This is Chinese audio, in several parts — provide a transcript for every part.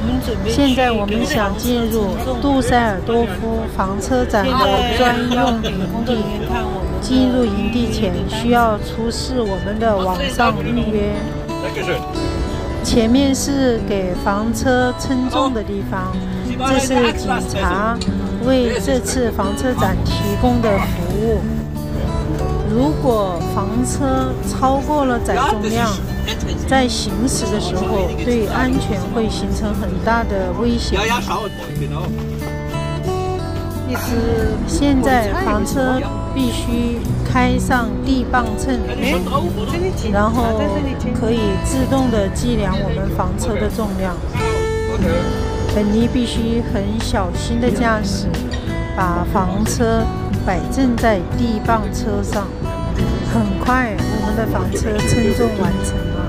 现在我们想进入杜塞尔多夫房车展的专用营地。进入营地前需要出示我们的网上预约。前面是给房车称重的地方，这是警察为这次房车展提供的服务。如果房车超过了载重量，在行驶的时候对安全会形成很大的危险。现在房车必须开上地磅秤，然后可以自动的计量我们房车的重量。本尼必须很小心的驾驶，把房车摆正在地磅车上。很快，我们的房车称重完成了。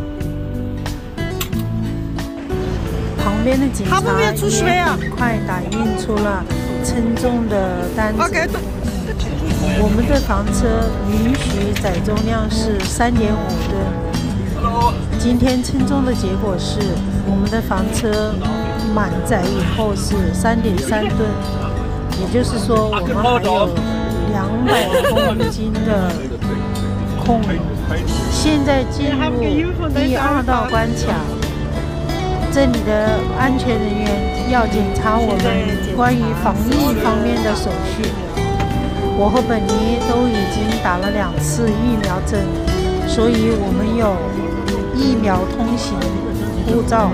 旁边的警察也很快打印出了称重的单子。我们的房车允许载重量是3.5吨。今天称重的结果是，我们的房车满载以后是3.3吨，也就是说我们还有200公斤的空余。现在进入第2道关卡，这里的安全人员要检查我们关于防疫方面的手续。我和本尼都已经打了2次疫苗针，所以我们有疫苗通行护照。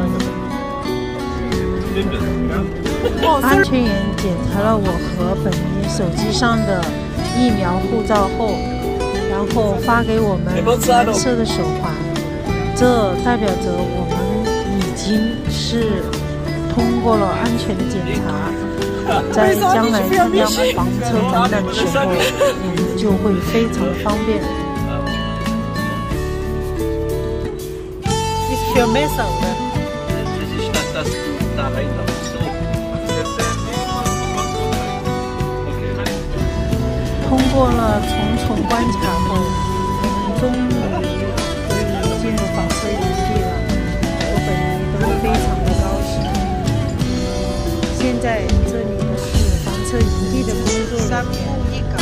安全员检查了我和本尼手机上的疫苗护照后，然后发给我们蓝色的手环，这代表着我们已经是通过了安全的检查。在将来参加房车展览的时候，我们就会非常方便。通过了重重关卡后，我们终于可以进入房车营地了。我本人都非常的高兴。现在这里的是房车营地的工作人员。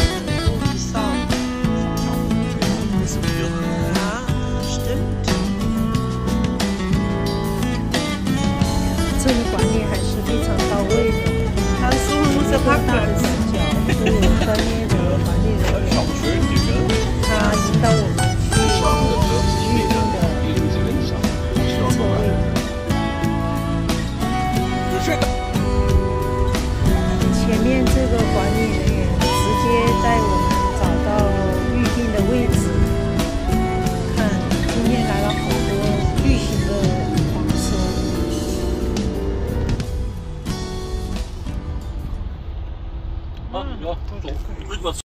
这里管理还是非常到位的，各大的视角都有专业的管理人员，他引导我们去预定的车位。前面这个管理人员直接带我们找到预定的位置。看，今天来了好多巨型的房车。 有，